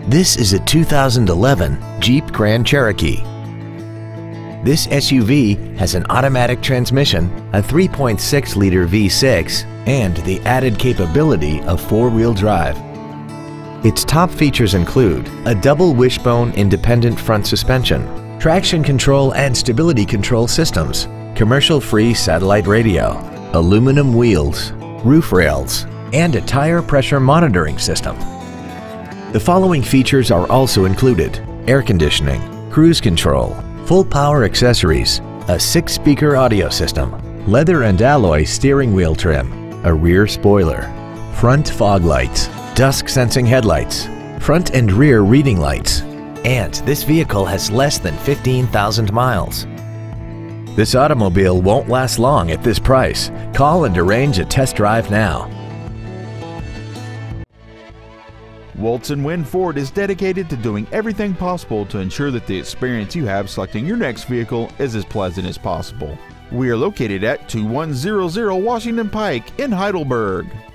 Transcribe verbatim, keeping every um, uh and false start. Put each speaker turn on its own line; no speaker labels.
This is a two thousand eleven Jeep Grand Cherokee. This S U V has an automatic transmission, a three point six liter V six, and the added capability of four-wheel drive. Its top features include a double wishbone independent front suspension, traction control and stability control systems, commercial-free satellite radio, aluminum wheels, roof rails, and a tire pressure monitoring system. The following features are also included: air conditioning, cruise control, full power accessories, a six-speaker audio system, leather and alloy steering wheel trim, a rear spoiler, front fog lights, dusk sensing headlights, front and rear reading lights, and this vehicle has less than fifteen thousand miles. This automobile won't last long at this price. Call and arrange a test drive now.
Woltz Wind Ford is dedicated to doing everything possible to ensure that the experience you have selecting your next vehicle is as pleasant as possible. We are located at two one zero zero Washington Pike in Heidelberg.